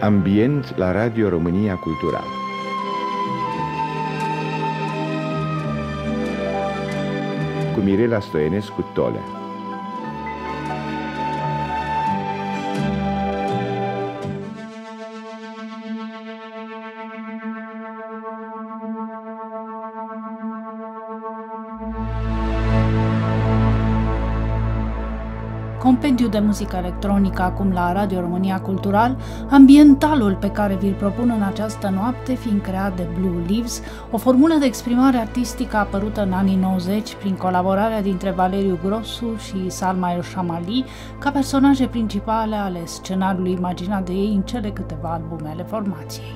Ambient la Radio România Cultural. Cu Mirela Stoienescu Tolea. Compendiu de muzică electronică acum la Radio România Cultural, ambientalul pe care vi-l propun în această noapte fiind creat de Blue Leaves, o formulă de exprimare artistică apărută în anii 90 prin colaborarea dintre Valeriu Grosu și Salma El Shamali ca personaje principale ale scenariului imaginat de ei în cele câteva albume ale formației.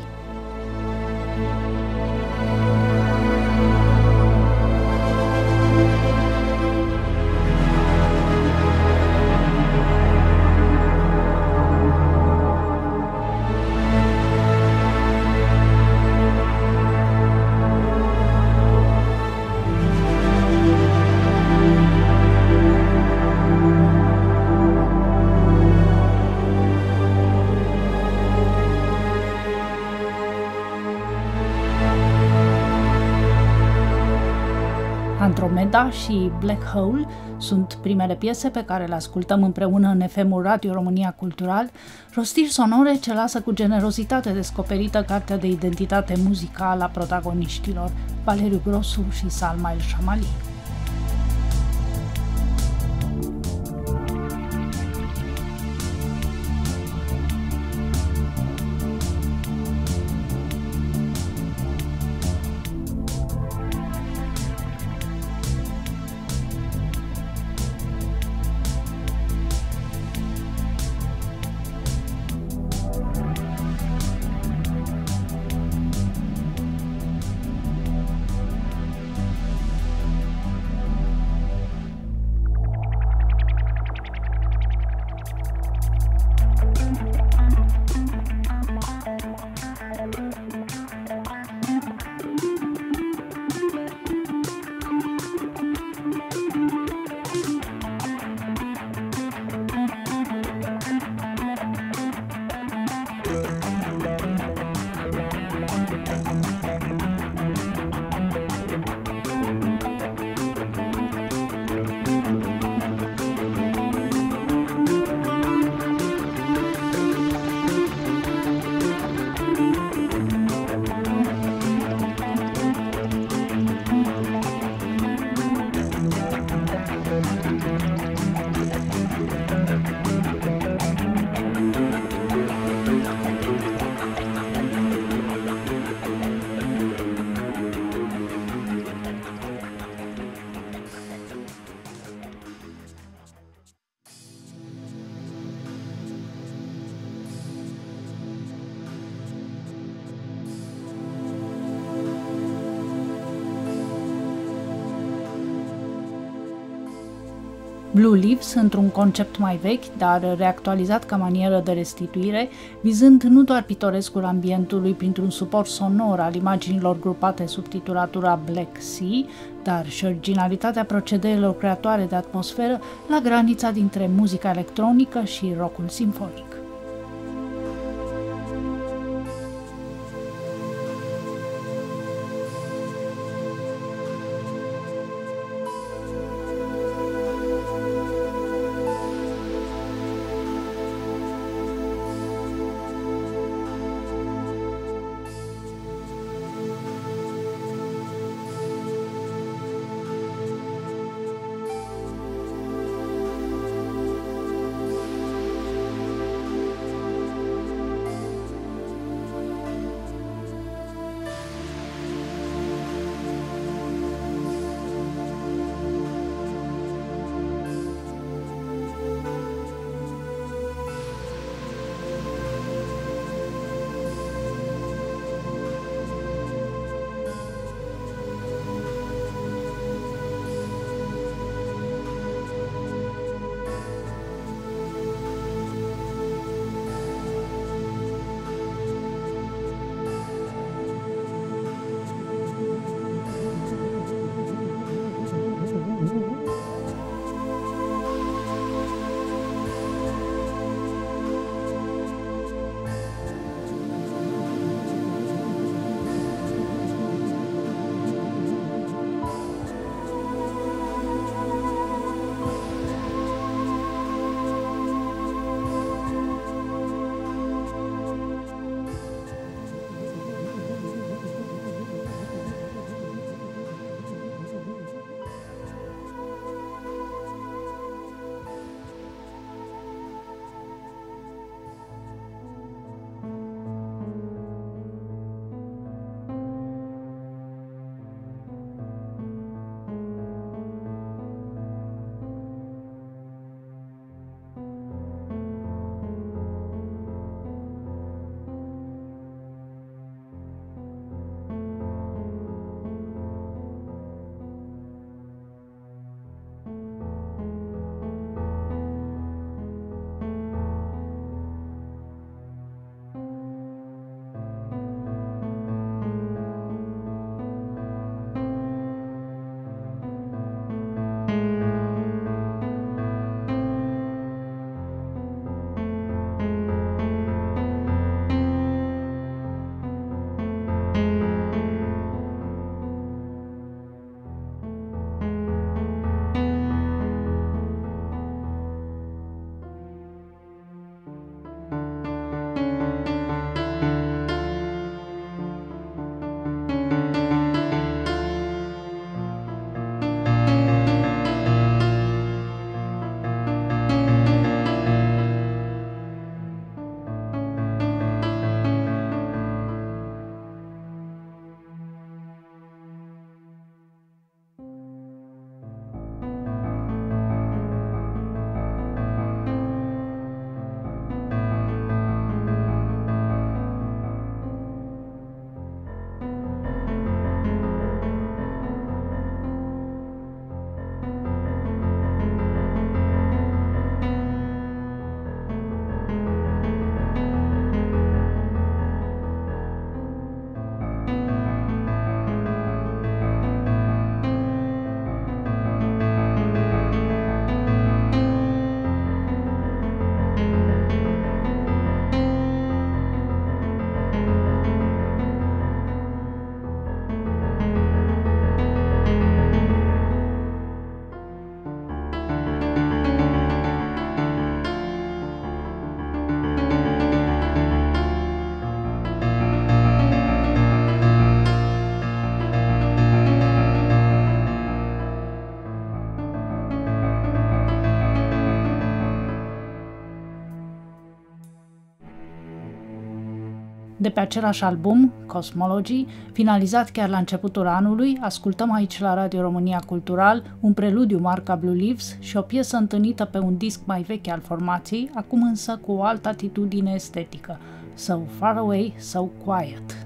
Andromeda și Black Hole sunt primele piese pe care le ascultăm împreună în FM-ul Radio România Cultural, rostiri sonore ce lasă cu generozitate descoperită cartea de identitate muzicală a protagoniștilor, Valeriu Grosu și Salma El Shamali. Blue Leaves, într-un concept mai vechi, dar reactualizat ca manieră de restituire, vizând nu doar pitorescul ambientului printr-un suport sonor al imaginilor grupate sub titulatura Black Sea, dar și originalitatea procedeelor creatoare de atmosferă la granița dintre muzica electronică și rockul simfonic. De pe același album, Cosmology, finalizat chiar la începutul anului, ascultăm aici la Radio România Cultural un preludiu marca Blue Leaves și o piesă întâlnită pe un disc mai vechi al formației, acum însă cu o altă atitudine estetică, So Far Away, So Quiet.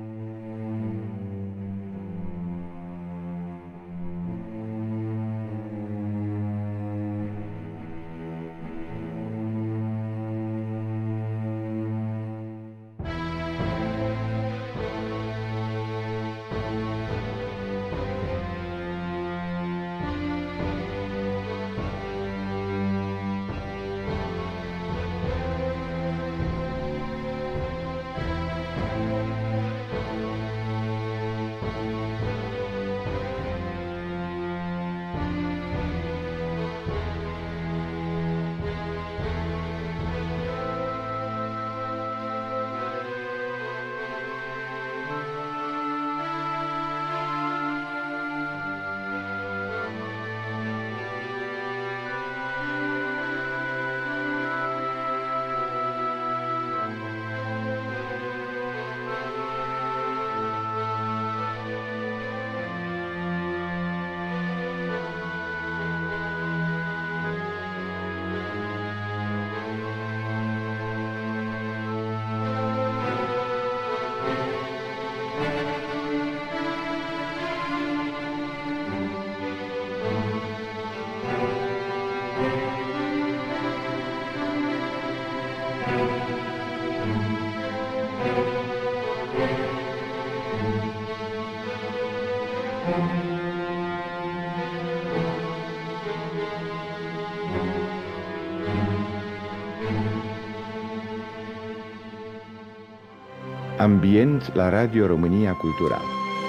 Ambient la Radio România Cultural.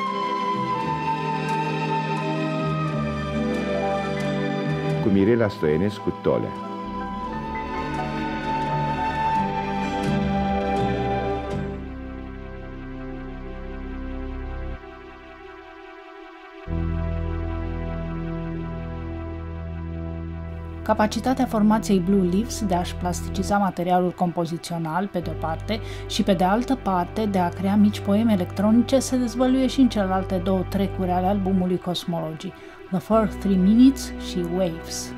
Cu Mirela Stoenescu Tolea. Capacitatea formației Blue Leaves de a-și plasticiza materialul compozițional, pe de-o parte, și pe de altă parte de a crea mici poeme electronice se dezvăluie și în celelalte două trecuri ale albumului Cosmology, The First 3 Minutes și Waves.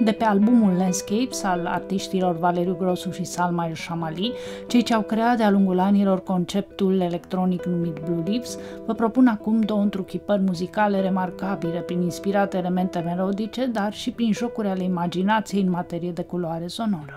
de pe albumul Landscapes al artiștilor Valeriu Grosu și Salma El Shamali, cei ce au creat de-a lungul anilor conceptul electronic numit Blue Leaves, vă propun acum două întruchipări muzicale remarcabile prin inspirate elemente melodice, dar și prin jocuri ale imaginației în materie de culoare sonoră.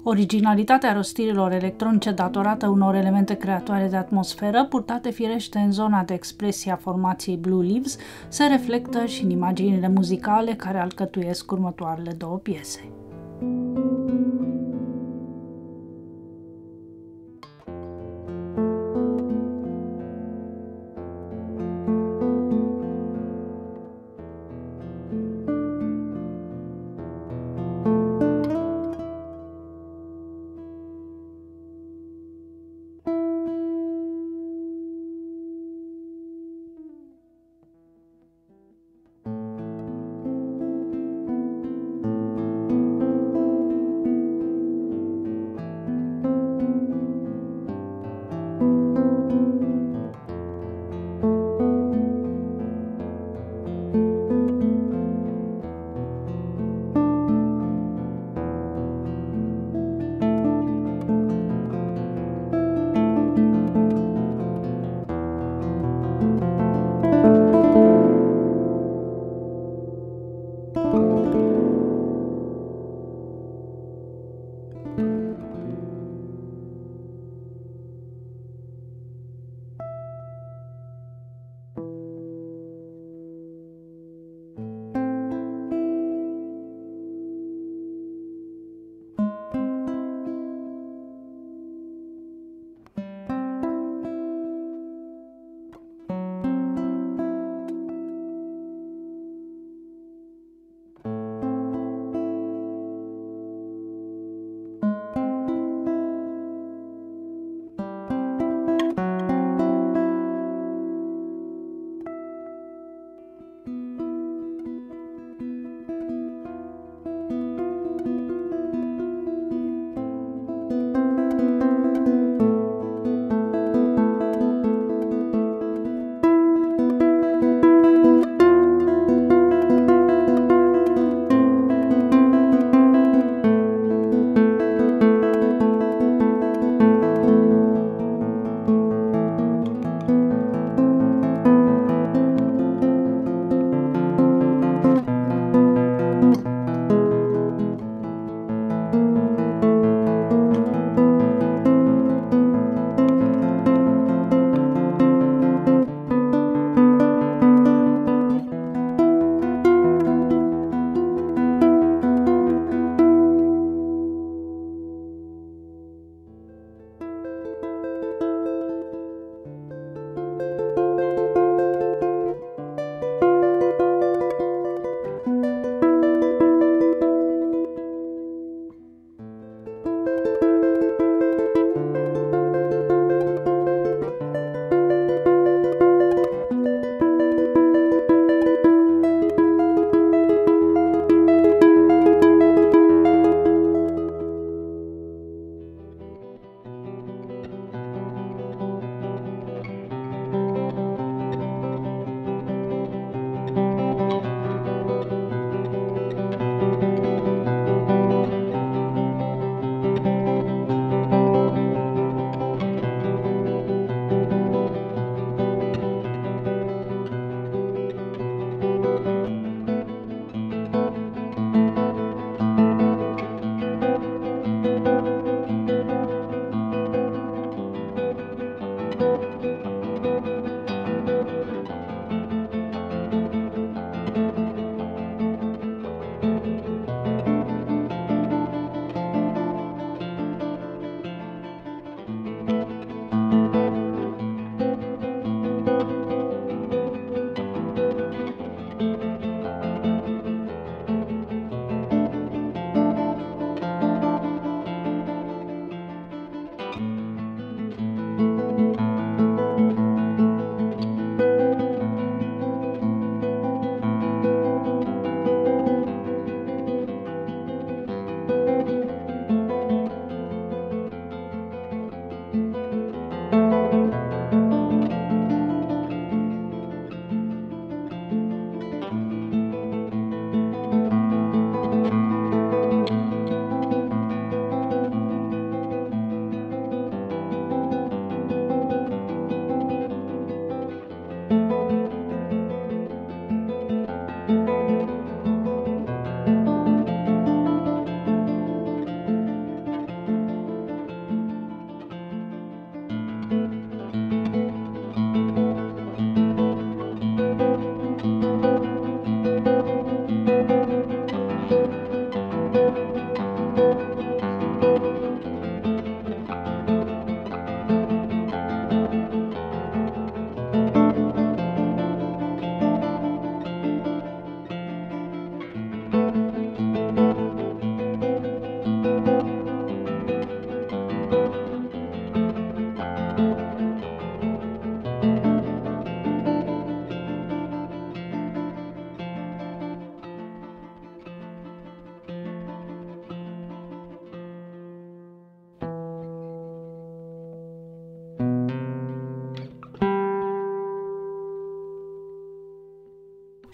Originalitatea rostirilor electronice datorată unor elemente creatoare de atmosferă, purtate firește în zona de expresie a formației Blue Leaves, se reflectă și în imaginile muzicale care alcătuiesc următoarele două piese.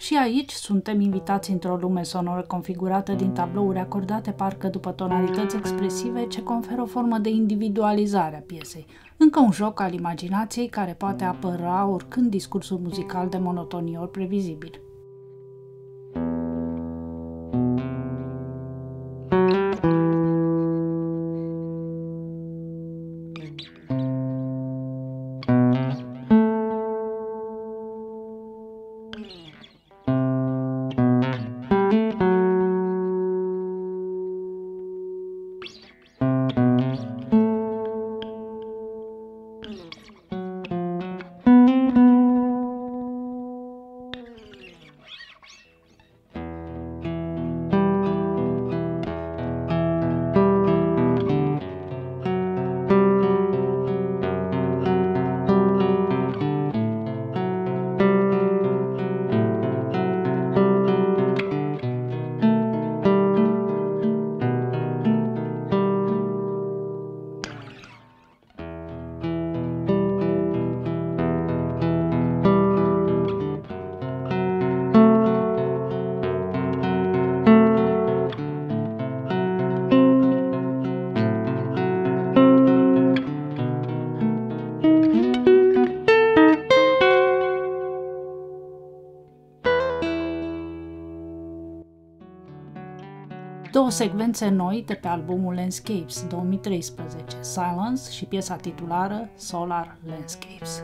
Și aici suntem invitați într-o lume sonoră configurată din tablouri acordate parcă după tonalități expresive ce conferă o formă de individualizare a piesei. Încă un joc al imaginației care poate apăra oricând discursul muzical de monotonie ori previzibil. Două secvențe noi de pe albumul Landscapes 2013, Silence și piesa titulară Solar Landscapes.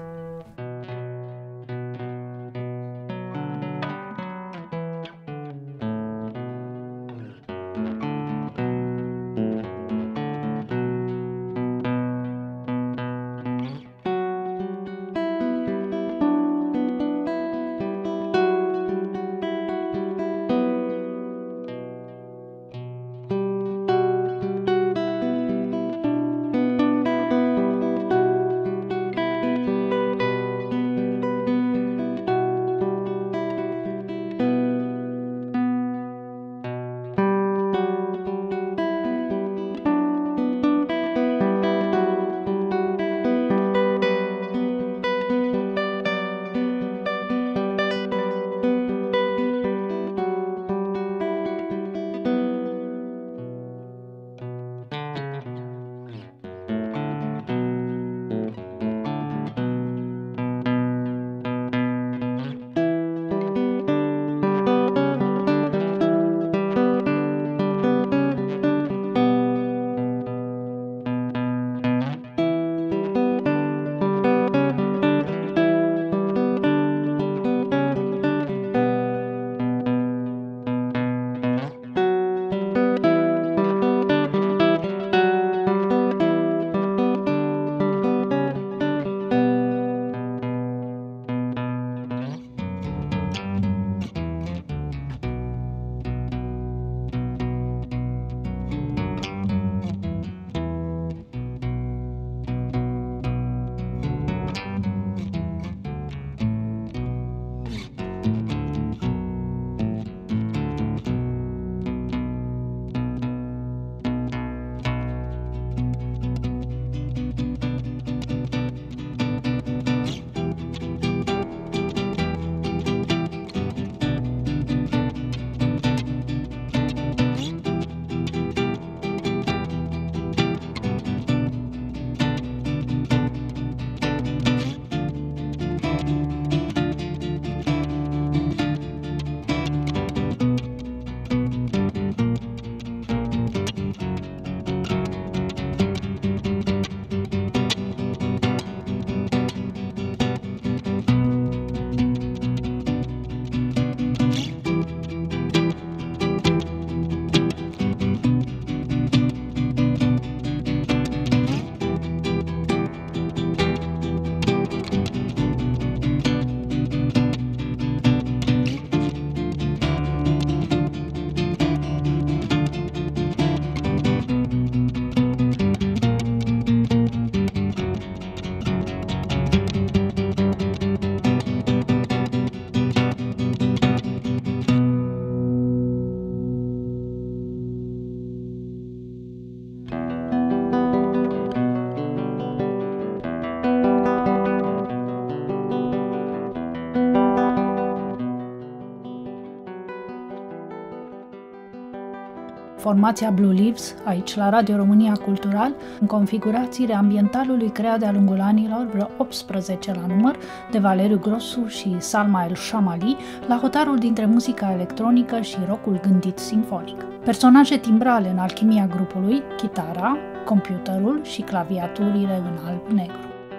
Formația Blue Leaves, aici la Radio România Cultural, în configurațiile ambientalului creat de-a lungul anilor, vreo 18 la număr, de Valeriu Grosu și Salma El Shamali, la hotarul dintre muzica electronică și rockul gândit simfonic. Personaje timbrale în alchimia grupului, chitara, computerul și claviaturile în alb-negru.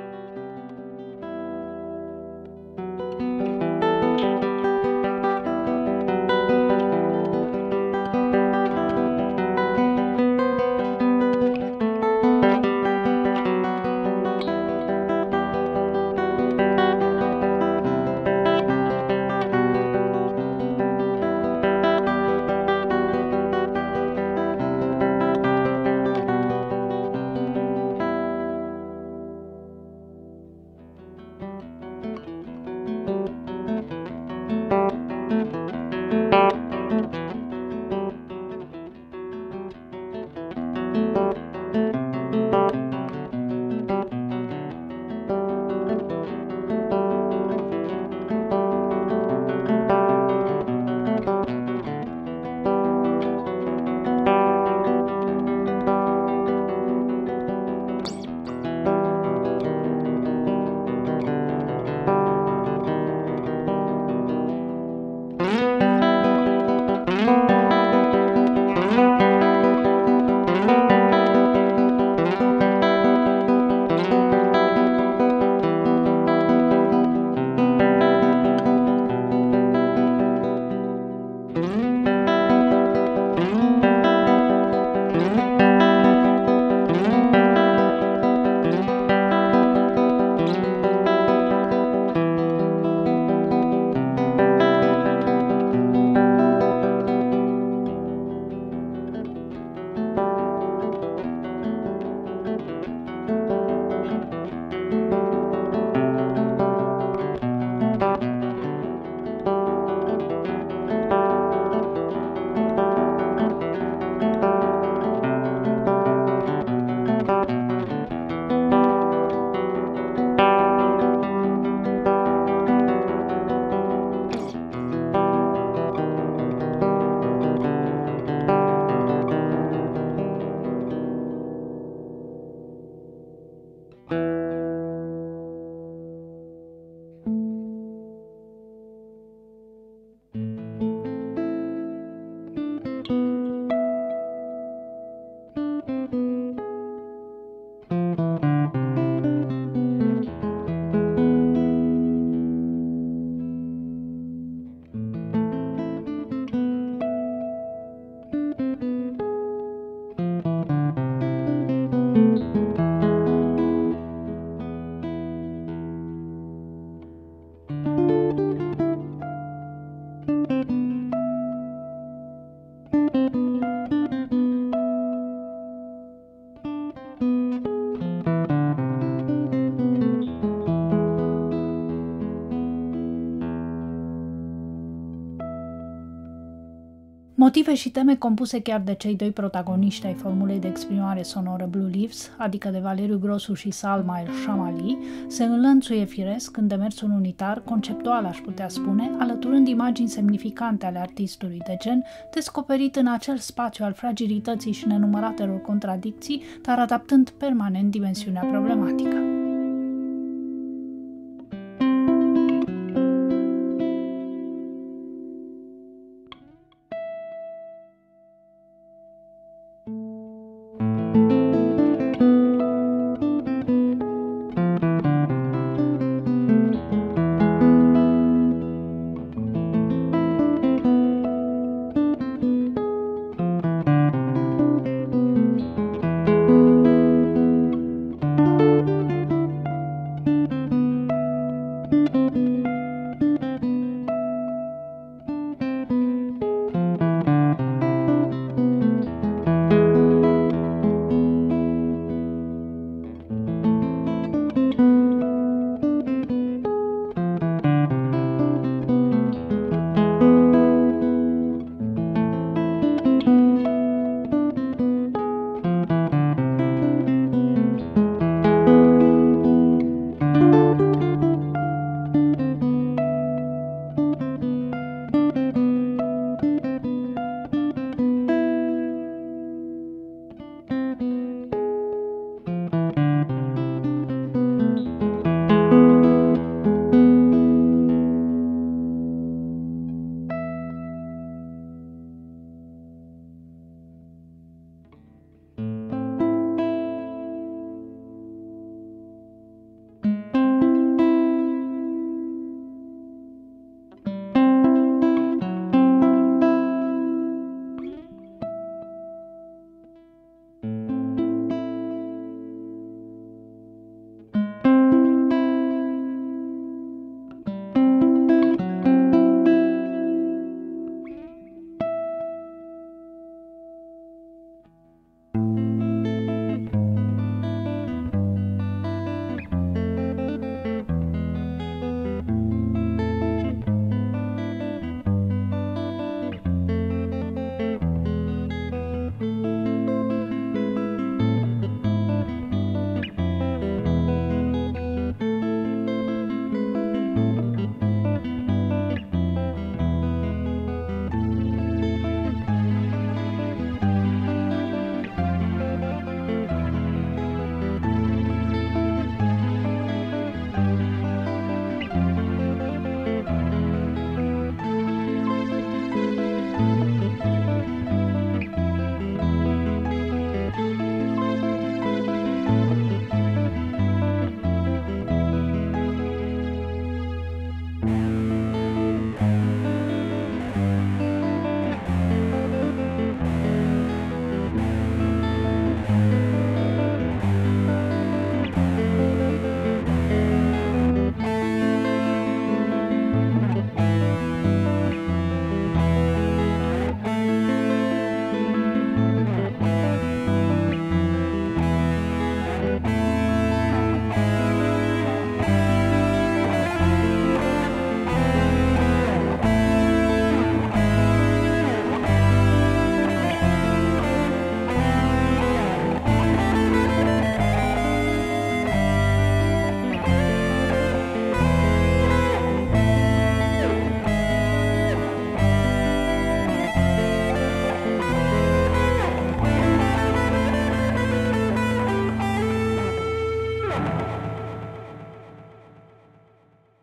Motive și teme compuse chiar de cei doi protagoniști ai formulei de exprimare sonoră Blue Leaves, adică de Valeriu Grosu și Salma El Shamali, se înlănțuie firesc în demersul unitar, conceptual aș putea spune, alăturând imagini semnificante ale artistului de gen, descoperit în acel spațiu al fragilității și nenumăratelor contradicții, dar adaptând permanent dimensiunea problematică.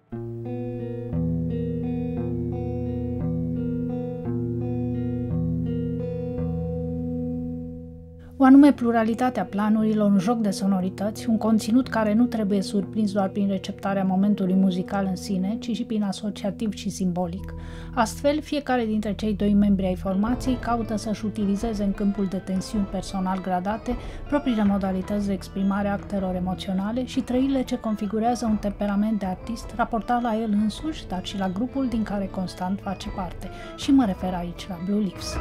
O anume pluralitatea planurilor, un joc de sonorități, un conținut care nu trebuie surprins doar prin receptarea momentului muzical în sine, ci și prin asociativ și simbolic. Astfel, fiecare dintre cei doi membri ai formației caută să-și utilizeze în câmpul de tensiuni personal gradate propriile modalități de exprimare a actelor emoționale și trăirile ce configurează un temperament de artist raportat la el însuși, dar și la grupul din care constant face parte. Și mă refer aici la Blue Leaves.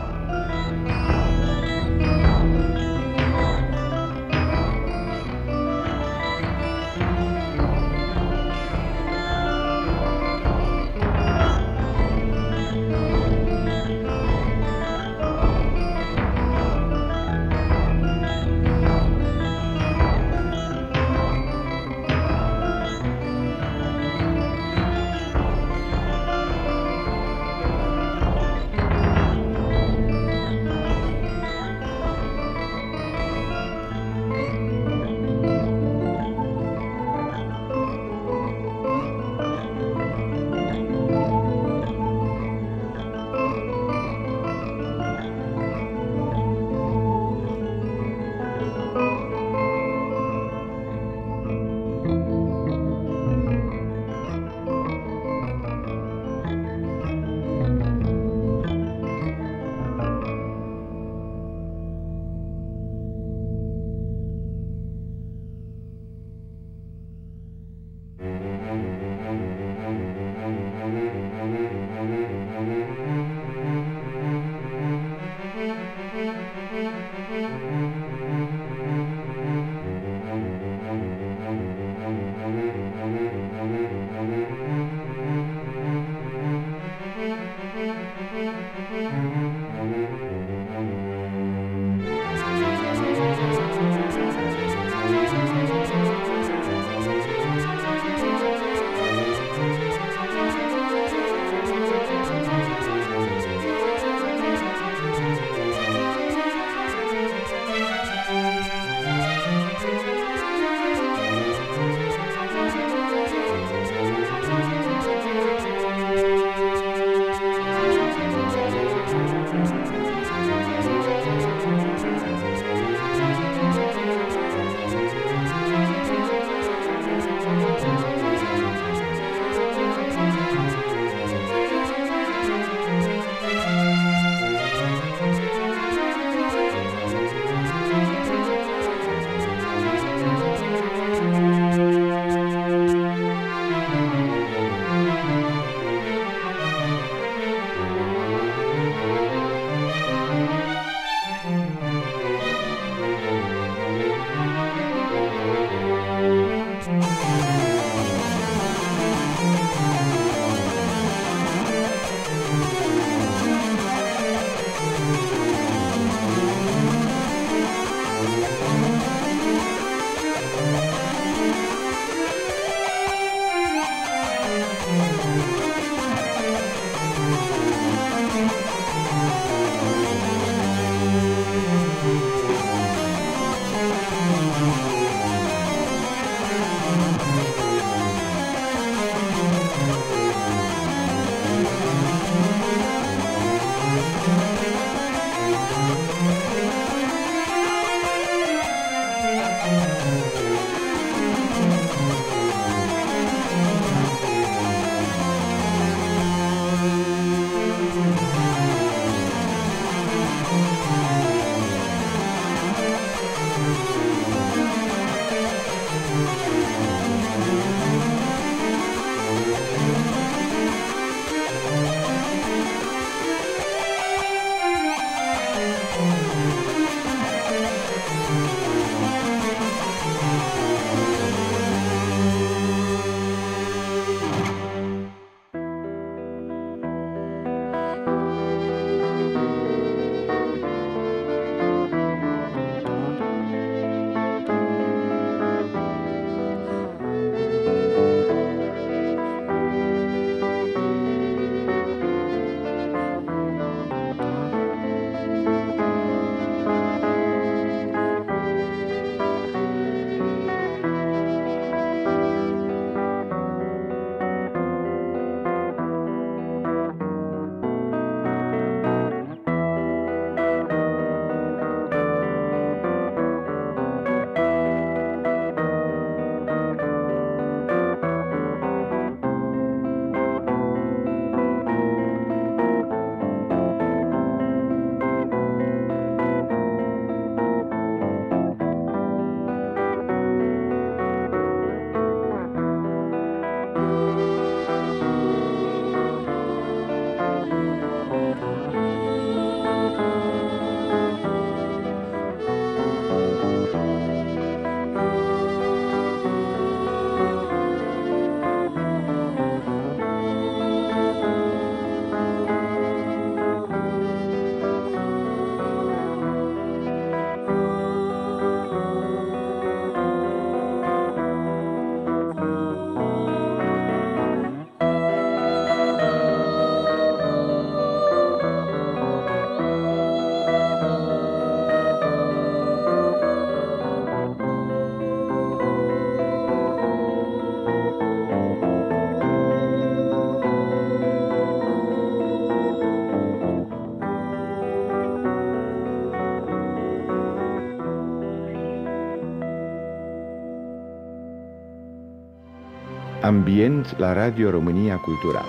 Ambient la Radio România Cultural.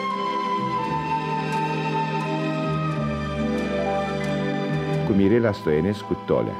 Cu Mirela Stoenescu Tolea.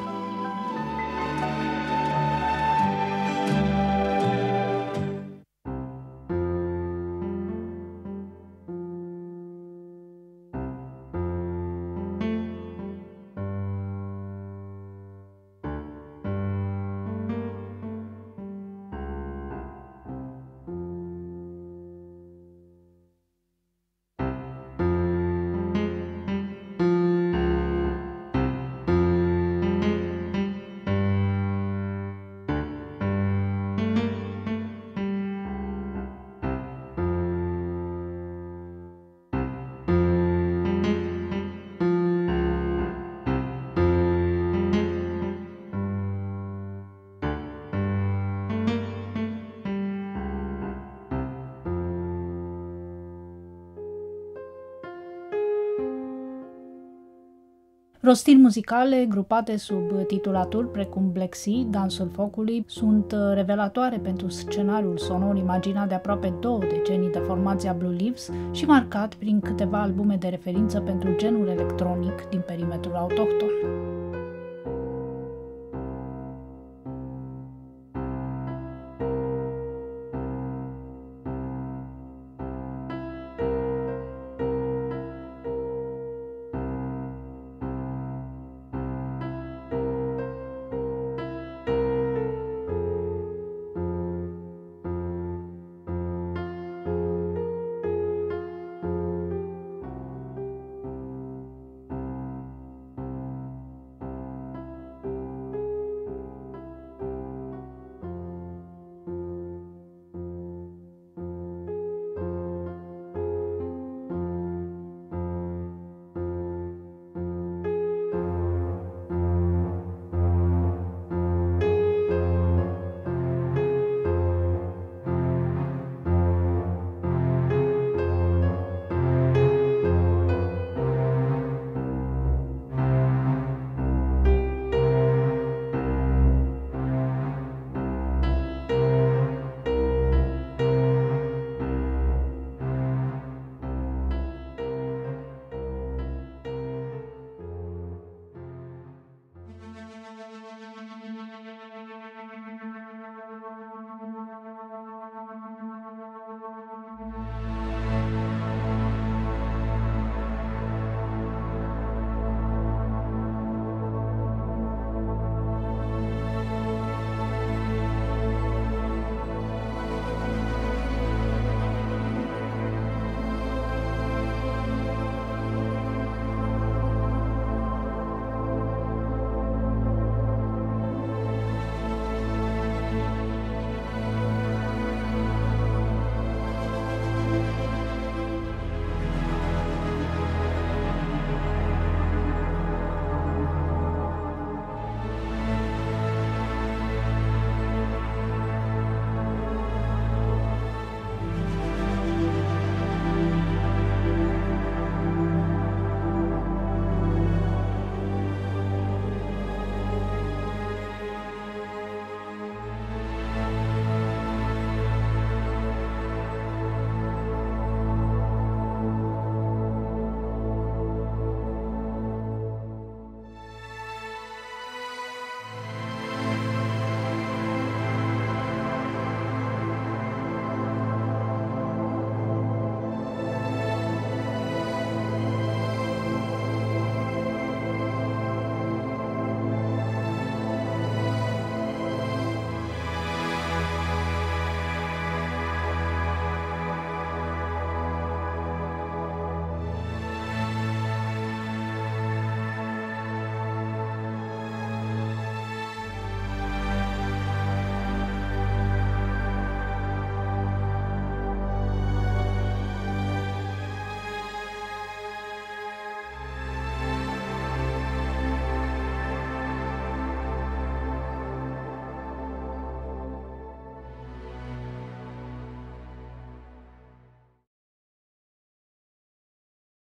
Rostiri muzicale grupate sub titulaturi precum Black Sea, Dansul Focului, sunt revelatoare pentru scenariul sonor imaginat de aproape 2 decenii de formația Blue Leaves și marcat prin câteva albume de referință pentru genul electronic din perimetrul autohton.